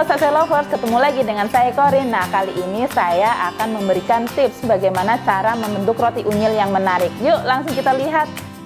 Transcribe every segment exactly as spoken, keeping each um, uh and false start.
Halo Sase Lovers, ketemu lagi dengan saya Corin. Nah, kali ini saya akan memberikan tips bagaimana cara membentuk roti unyil yang menarik. Yuk, langsung kita lihat.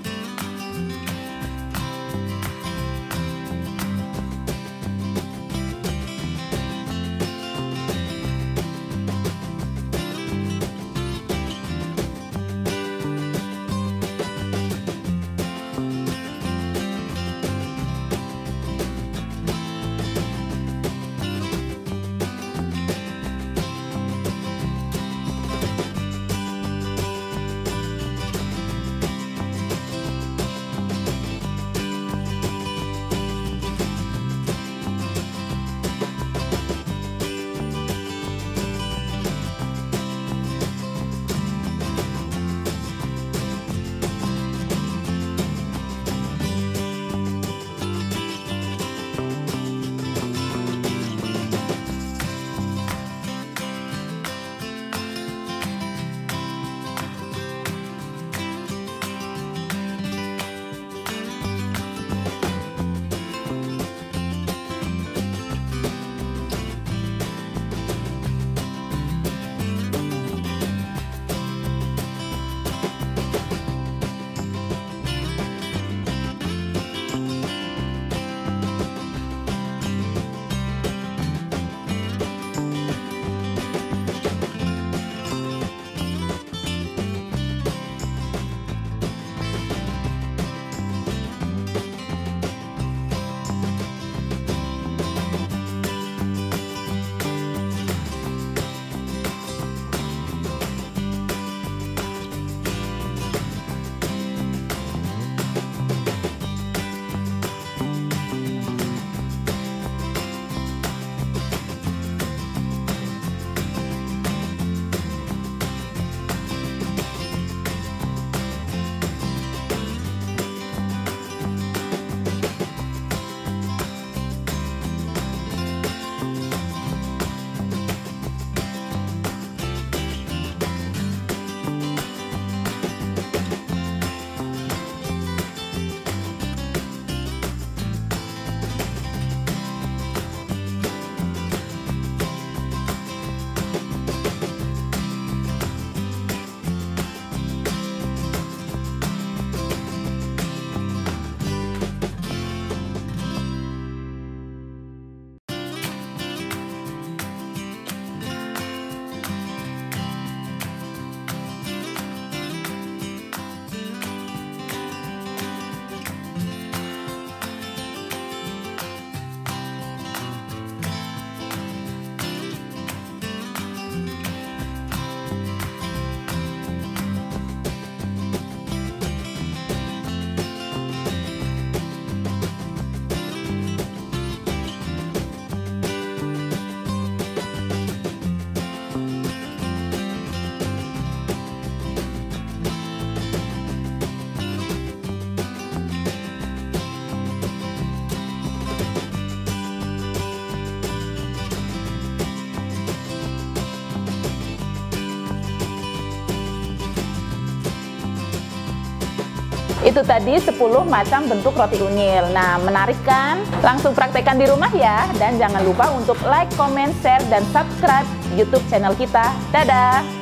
Itu tadi sepuluh macam bentuk roti unyil. Nah, menarik kan? Langsung praktekkan di rumah ya. Dan jangan lupa untuk like, comment, share, dan subscribe YouTube channel kita. Dadah!